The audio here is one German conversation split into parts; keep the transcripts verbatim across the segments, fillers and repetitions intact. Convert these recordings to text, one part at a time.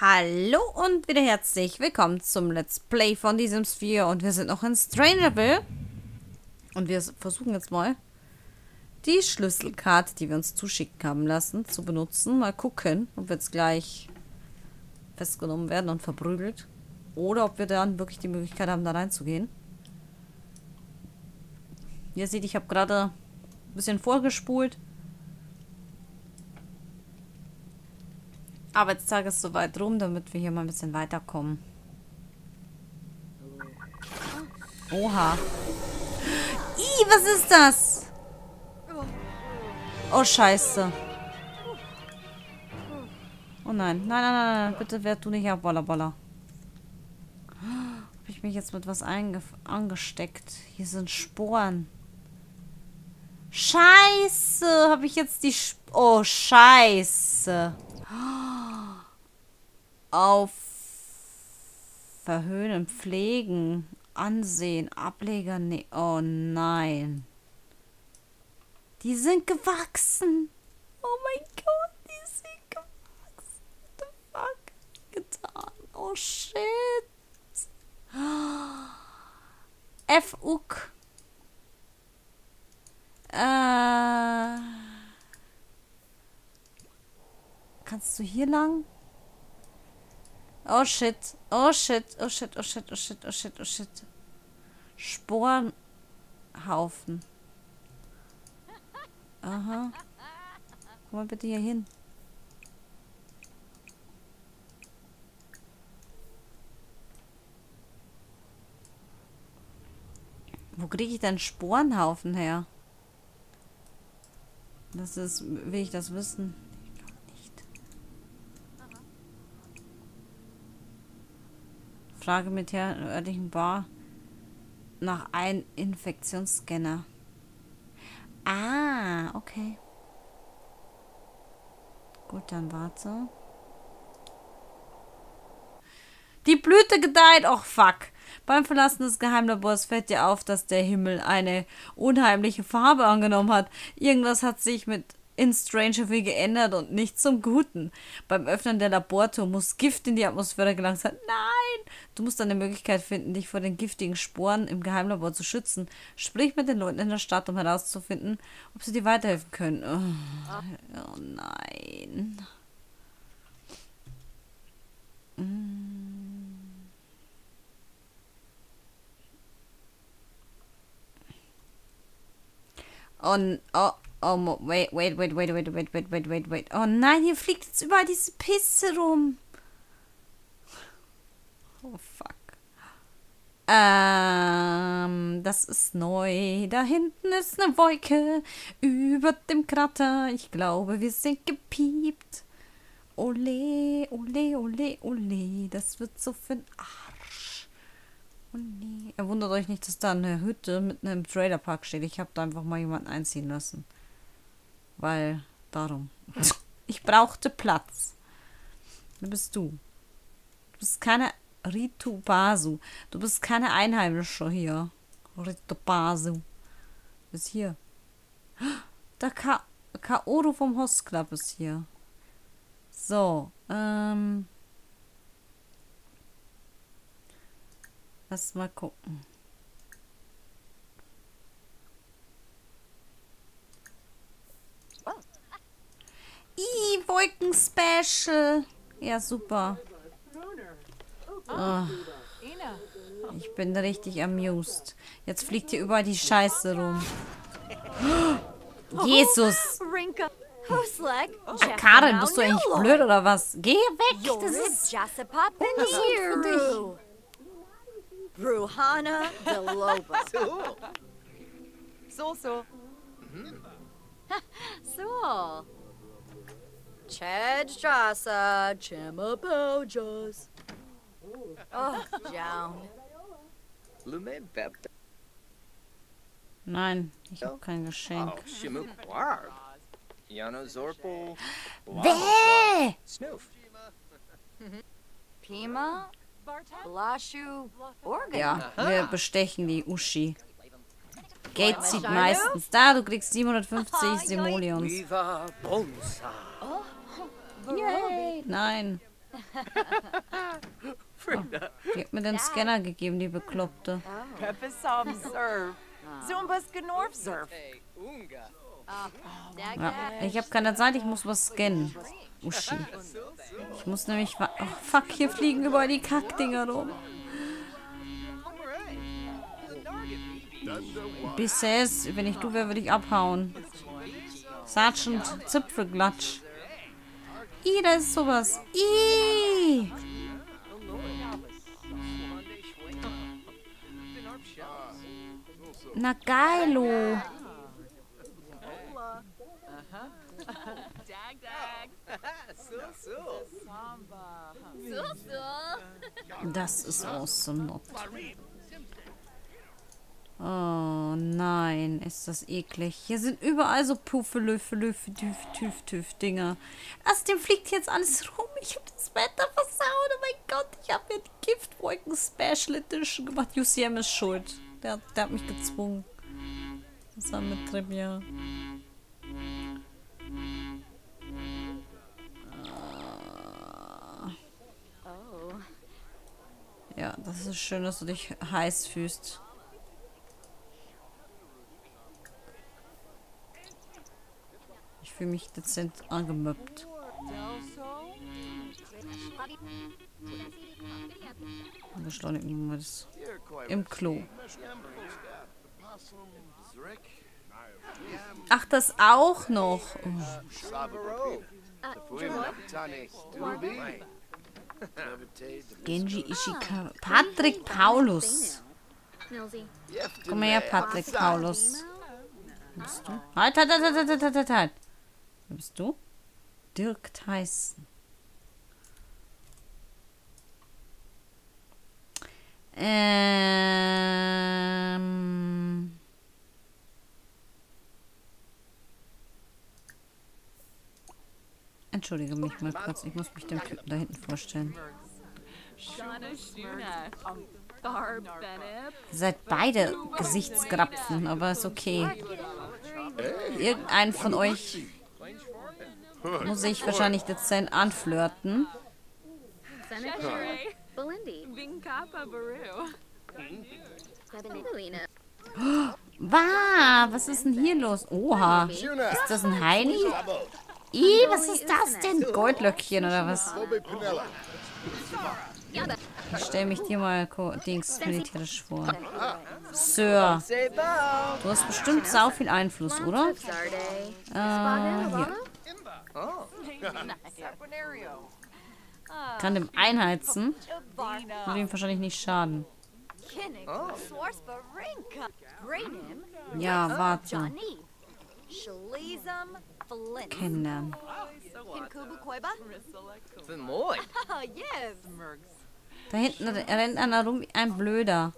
Hallo und wieder herzlich willkommen zum Let's Play von The Sims vier und wir sind noch in Strangerville und wir versuchen jetzt mal die Schlüsselkarte, die wir uns zuschicken haben lassen, zu benutzen. Mal gucken, ob wir jetzt gleich festgenommen werden und verprügelt oder ob wir dann wirklich die Möglichkeit haben, da reinzugehen. Ihr seht, ich habe gerade ein bisschen vorgespult. Arbeitstag ist soweit rum, damit wir hier mal ein bisschen weiterkommen. Oha. Ih, was ist das? Oh, scheiße. Oh nein. Nein, nein, nein, nein. Bitte werd du nicht ab, Boller, Boller. Habe ich mich jetzt mit was angesteckt? Hier sind Sporen. Scheiße. Habe ich jetzt die... Sp oh, scheiße. Auf Verhöhnen, Pflegen, Ansehen, Ableger, nee, oh nein. Die sind gewachsen. Oh mein Gott, die sind gewachsen. What the fuck? Getan. Oh shit. F U K. Äh. Kannst du hier lang? Oh shit. Oh shit. Oh shit. Oh shit. Oh shit. Oh shit. Oh shit. Sporenhaufen. Aha. Komm mal bitte hier hin. Wo kriege ich denn Sporenhaufen her? Das ist, will ich das wissen? Frage mit der örtlichen Bar nach einem Infektionsscanner. Ah, okay. Gut, dann warte. Die Blüte gedeiht. Och, fuck. Beim Verlassen des Geheimlabors fällt dir auf, dass der Himmel eine unheimliche Farbe angenommen hat. Irgendwas hat sich mit in Strangerville geändert und nicht zum Guten. Beim Öffnen der Labortür muss Gift in die Atmosphäre gelangt sein. Nein! Du musst eine Möglichkeit finden, dich vor den giftigen Sporen im Geheimlabor zu schützen. Sprich mit den Leuten in der Stadt, um herauszufinden, ob sie dir weiterhelfen können. Oh, oh nein. Oh, oh. Oh, wait, wait, wait, wait, wait, wait, wait, wait, wait, wait. Oh nein, hier fliegt jetzt überall diese Pisse rum. Oh, fuck. Ähm, das ist neu. Da hinten ist eine Wolke über dem Krater. Ich glaube, wir sind gepiept. Ole, ole, ole, ole. Das wird so für den Arsch. Ole. Ihr wundert euch nicht, dass da eine Hütte mitten im Trailerpark steht. Ich habe da einfach mal jemanden einziehen lassen. Weil, darum. Ich brauchte Platz. Wer bist du? Du bist keine Ritubasu. Du bist keine Einheimische hier. Ritubasu. Du bist hier. Der Ka Kaoru vom Host Club ist hier. So, ähm. Lass mal gucken. Ih, Wolken-Special. Ja, super. Oh, ich bin richtig amused. Jetzt fliegt hier überall die Scheiße rum. Jesus. Karin, bist du eigentlich blöd oder was? Geh weg. Das ist für dich. Bruhana de Loba. So, so. So. Chad Jasa, Chema Bojas. Oh, Joan. Lume Beb. Nein, ich habe kein Geschenk. Oh, Shimuk Warg. Yano Zorpo. Bäh! Snoof. Pima. Blashu. Organ. Ja, wir bestechen die Uschi. Gate zieht meistens. Da, du kriegst siebenhundertfünfzig Simoleons. Viva Bonsa. Yay! Nein. Die hat mir den Scanner gegeben, die Bekloppte. Peppersom Surf. Zumbas Gnorf Surf. Hey, Unga. Dag Ja, dag. ich habe keine Zeit, ich muss was scannen. Uschi. Ich muss nämlich... wa- Oh, fuck, hier fliegen überall die Kackdinger rum. Bisses, wenn ich du wäre, würde ich abhauen. Sergeant Zipfelglatsch. Ih, da ist sowas. Ih! Na geilo. Dag dag. So, so. Das ist awesome. Not. Oh nein, ist das eklig. Hier sind überall so Puffe, Löffe, Löffe, Tüf, Tüf, Tüf, Dinger. Außerdem fliegt jetzt alles rum. Ich habe das Wetter versaut. Oh mein Gott, ich habe mir die Giftwolken Special Edition gemacht. U C M ist schuld. Der, der hat mich gezwungen. Das war mit Trivia. Oh. Ja, das ist schön, dass du dich heiß fühlst. Ich fühle mich dezent angemöppt. Beschleunigen wir das. Im Klo. Ach, das auch noch. Oh. Genji Ishikawa. Patrick Paulus. Nilsy. Komm mal her, Patrick Paulus. Wer bist du? Halt, halt, halt, halt, halt, halt, halt, halt. Wer bist du? Dirk Tyson. Ähm... Entschuldige mich mal kurz, ich muss mich dem Typen da hinten vorstellen. Shana Shuna. Barb Bennett. Ihr seid beide Gesichtsgrapfen, aber ist okay. Irgendeinen von euch muss ich wahrscheinlich dezent anflirten. Senator Belindy. Vinkapa Baru. Lena. Wow, was ist denn hier los? Oha, ist das ein Heini? Ih, was ist das denn? Goldlöckchen oder was? Ich stell mich dir mal ko- Dings militärisch vor. Sir, du hast bestimmt sau viel Einfluss, oder? Zarday. Äh, hier. Saponario. Kann dem einheizen. Würde ihm wahrscheinlich nicht schaden. Kinnick. Swarspa Rinka. Grainim. Ja, warte. Johnny. Shalizum. Flint. Kennenlernen. Kinkubu Koiba. Mooi. Oh, yes. Da hinten rennt einer rum wie ein Blöder.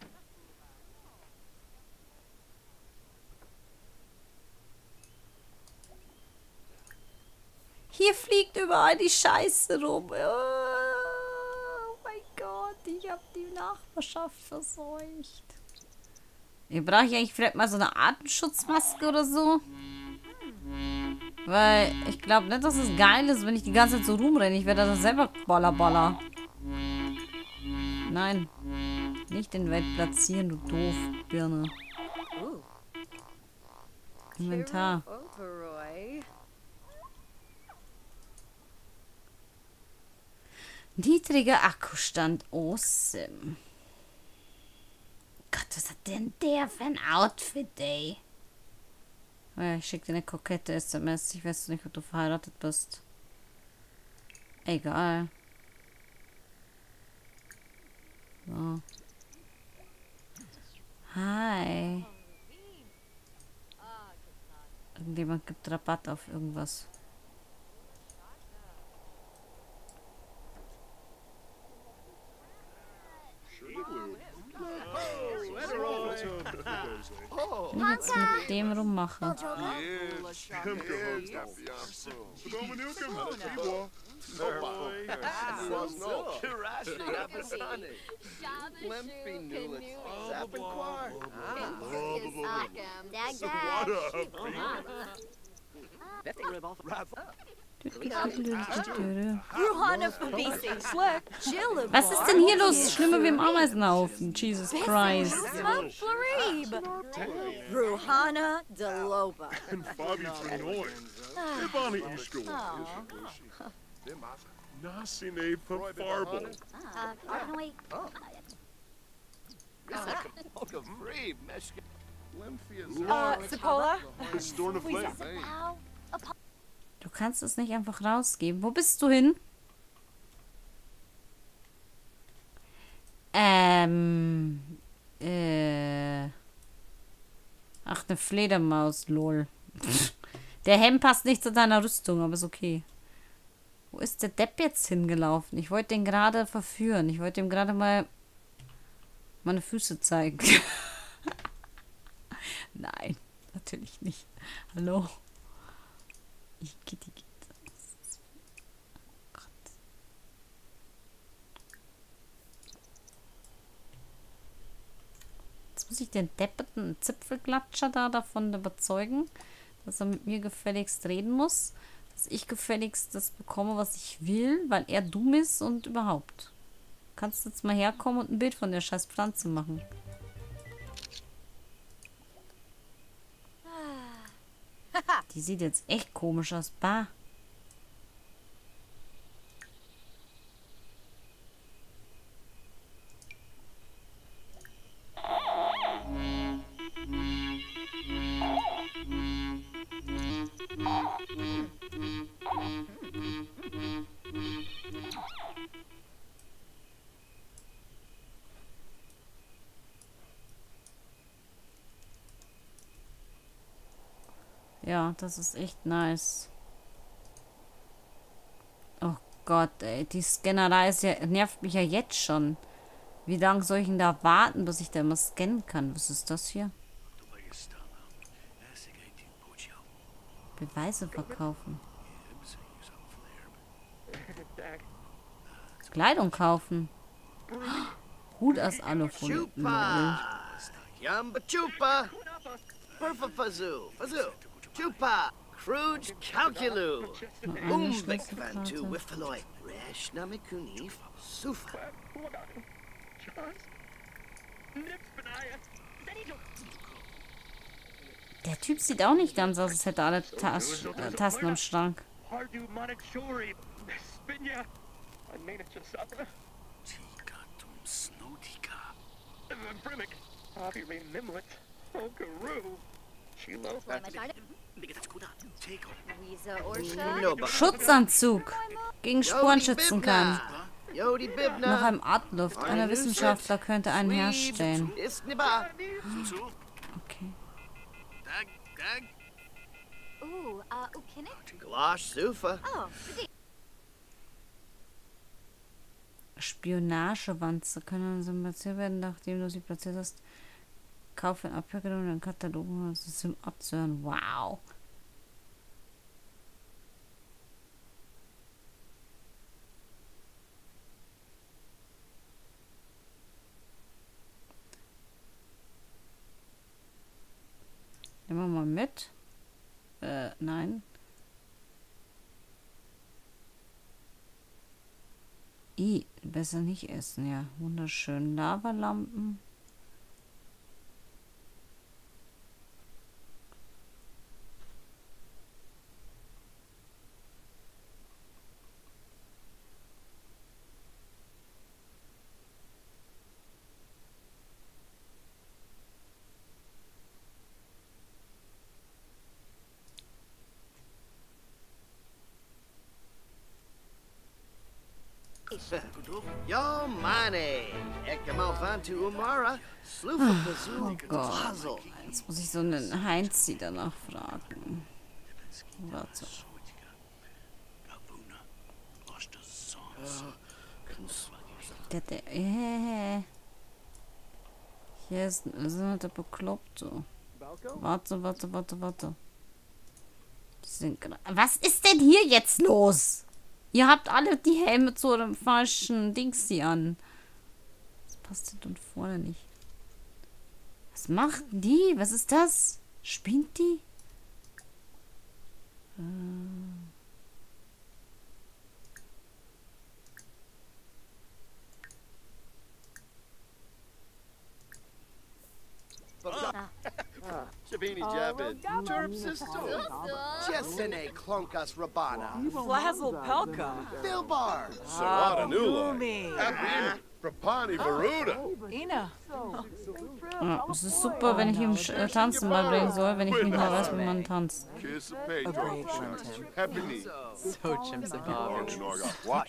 Hier fliegt überall die Scheiße rum. Oh mein Gott, ich hab die Nachbarschaft verseucht. Hier brauche ich eigentlich vielleicht mal so eine Atemschutzmaske oder so. Weil ich glaube nicht, dass es geil ist, wenn ich die ganze Zeit so rumrenne. Ich werde dann selber baller baller. Nein. Nicht den Welt platzieren, du doof Birne. Inventar. Oberoi. Niedriger Akkustand. Awesome. Gott, was hat denn der für ein Outfit, ey? Oh ja, ich schicke dir eine kokette S M S. Ich weiß nicht, ob du verheiratet bist. Egal. So. Hi. Irgendjemand gibt Rabatt auf irgendwas. Ich will jetzt mit dem rummachen. Ruhana Fabisi. Jilla. Was ist denn hier los? Schlimmer wie im Ameisenhaufen. Jesus Christ. Florib. Ruhana Deloba. En Fabi Trinoy. Ibani in school. Nasine Farbel. Uh, can we... Uh, Sapola? Storn of Flame. Ow. Du kannst es nicht einfach rausgeben. Wo bist du hin? Ähm. Äh. Ach, eine Fledermaus, lol. Der Helm passt nicht zu deiner Rüstung, aber ist okay. Wo ist der Depp jetzt hingelaufen? Ich wollte den gerade verführen. Ich wollte ihm gerade mal meine Füße zeigen. Nein, natürlich nicht. Hallo? Ich geht, ich geht. Oh Gott. Jetzt muss ich den depperten Zipfelklatscher da davon überzeugen, dass er mit mir gefälligst reden muss. Dass ich gefälligst das bekomme, was ich will, weil er dumm ist und überhaupt. Kannst du jetzt mal herkommen und ein Bild von der scheiß Pflanze machen? Die sieht jetzt echt komisch aus. Bah. Ja, das ist echt nice. Oh Gott, ey. Die Scannerei ist ja, nervt mich ja jetzt schon. Wie lange soll ich denn da warten, bis ich da immer scannen kann? Was ist das hier? Beweise verkaufen. Kleidung kaufen. Hut aus Alufolie. Yamba chupa. Perfa fazoo. Fazoo. Chupa. Crude calculu. Umbek vantu wifaloi. Resh namikunif. Sufa. Der Typ sieht auch nicht ganz aus, als hätte alle Tas äh, Tasten im Schrank. Schutzanzug. Gegen Sporenschützen kann. Nach einem Artluft. Einer Wissenschaftler könnte einen herstellen. Okay. Ooh, uh, Ukinik? Glosh Sufa. Oh, Spionagewanze können symboliert werden, nachdem du sie platziert hast. Kauf ein Abhörgerät und einen Katalog, um das System abzuhören. Wow. Nehmen wir mal mit. Äh, nein. I, besser nicht essen, ja. Wunderschön. Lavalampen. Yo mane. Ekamalfantu Umara. Slufa Pazoo. Puzzle. Jetzt muss ich so einen Heinz danach fragen. Warte. Der, der, äh. Hier ist, ist der Bekloppte. Warte, warte, warte, warte. Die sind gra- Was ist denn hier jetzt los? Ihr habt alle die Helme zu dem falschen Dings die an. Das passt hinten und vorne nicht. Was macht die? Was ist das? Spinnt die? Äh. Vini Jabin. Turp Sisto. Jessene Klonkas Rabana. Flazzle Pelka. Filbar. Sawada Nula. Boomy. Happy Prapani Varuda. Ina. Ja, es ist super, wenn ich ihm Sch- äh, Tanzen beibringen soll, wenn ich nicht mal weiß, wie man tanzt. Kiss a Pedro. Happy Knee. So chimps and bobbers. What?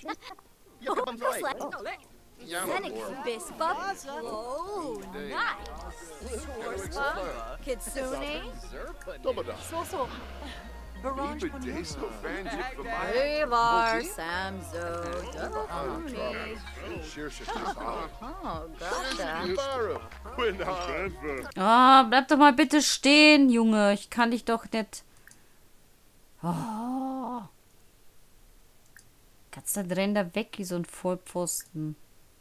Zenix Bispa. Oh, nice. Sorspa. Kitsune. Dobada. So Barange Even Deso Fanjik for my. Rivar Samzo. Dubami. Shirsha. Oh, gotcha. Baru. Quinar. Ah, bleib doch mal bitte stehen, Junge. Ich kann dich doch nicht. Oh. Kannst da drin da weg wie so ein Vollpfosten.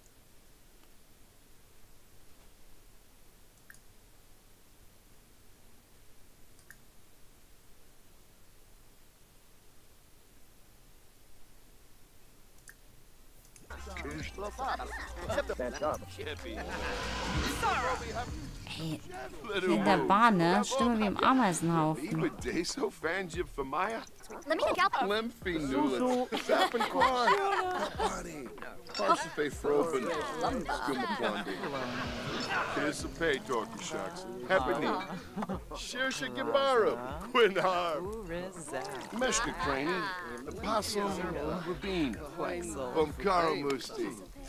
Hey, hier in der Bahn, ne? Stimme wie im Ameisenhaufen. Even Deso Fanjik for Maya. Let me get out. Lymphy Nula. Zappin Kwan. Bunny. Parsife Froben. Skumaplandi. Kiss a Pay Talkie Shucks. Happy Knee. Shirsha Gibaru. Quinar. Meshka Craney. Apostle Rabin. Bumkaro Musti.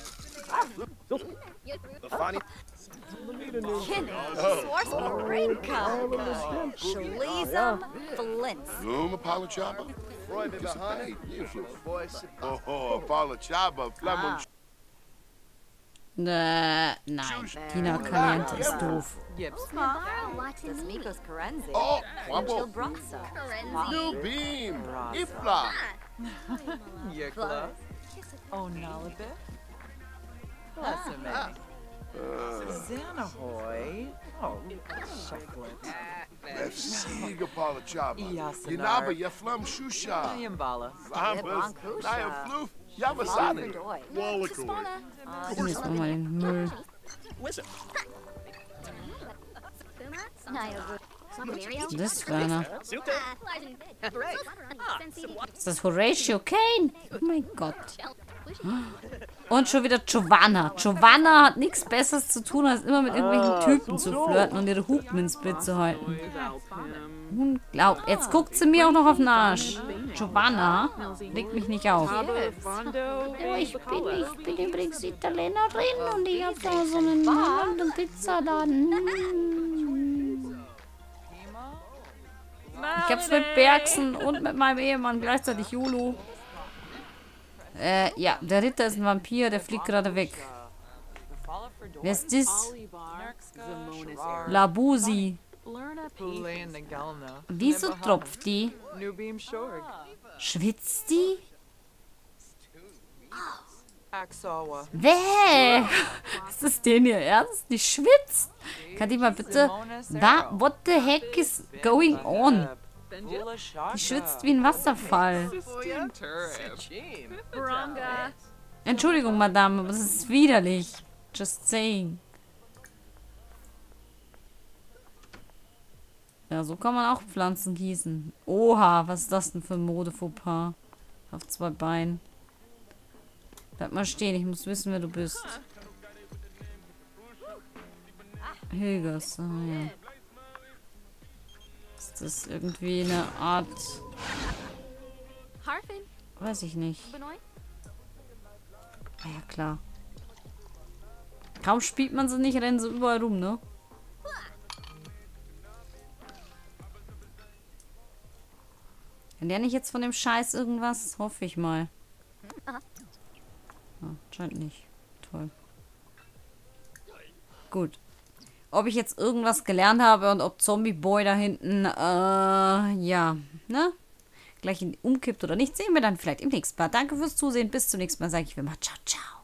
Kinny. Sorspa. Rinka. Shalizum. Flint. Loom Apollo Chaba. Kiss a Pay. Oh, oh, Apollo Chaba. Flemon. Äh, nein. Tina Caliente ist doof. Das Mikos Karenzi. Oh, Chil Wabo. Broxa. New Beam. Ifla. Yekla. Oh, Nalabit. Bless him, Xanahoy. Oh, chocolate. F C Apollo Chaba. Yasinar. Yanaba Yaflum Shusha. Yambala. Fambas. Naya Floof. Yabasani. Gucken wir jetzt mal den Müll. Das war einer. Ist das Horatio Kane? Oh mein Gott. Und schon wieder Giovanna. Giovanna hat nichts Besseres zu tun, als immer mit irgendwelchen Typen zu flirten und ihre Hupen ins Bild zu halten. Unglaublich. Jetzt guckt sie mir auch noch auf den Arsch. Giovanna legt mich nicht auf. Ja, ich bin, ich bin übrigens Italienerin und ich habe da so einen einen Pizzaladen. Ich hab's mit Bergsen und mit meinem Ehemann gleichzeitig Julu. Äh, ja, der Ritter ist ein Vampir, der fliegt gerade weg. Wer ist das? Labusi. Wieso tropft die? Schwitzt die? Wäh! Ist das denn ihr Ernst? Die schwitzt? Kann die mal bitte... Wa what the heck is going on? Die schwitzt wie ein Wasserfall. Entschuldigung, Madame, aber das ist widerlich. Just saying. Ja, so kann man auch Pflanzen gießen. Oha, was ist das denn für ein Mode-Fauxpas? Auf zwei Beinen. Bleib mal stehen, ich muss wissen, wer du bist. Hilgers, ah ja. Ist das irgendwie eine Art... Weiß ich nicht. Ah ja, klar. Kaum spielt man sie nicht, rennen sie überall rum, ne? Kann der nicht jetzt von dem Scheiß irgendwas? Hoffe ich mal. Ah, scheint nicht. Toll. Gut. Ob ich jetzt irgendwas gelernt habe und ob Zombie Boy da hinten, äh, ja, ne? Gleich in umkippt oder nicht, sehen wir dann vielleicht im nächsten Mal. Danke fürs Zusehen. Bis zum nächsten Mal, sage ich wie immer. Ciao, ciao.